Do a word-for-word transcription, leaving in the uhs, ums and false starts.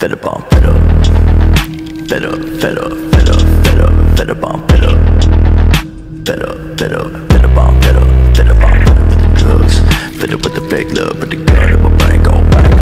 fed up on fed up, fed up, fed up, fed up, fed up, fed up on fed up, fed up, fed up, fed up on fed up, fed up on fed up with the drugs, fed up with the fake love, with the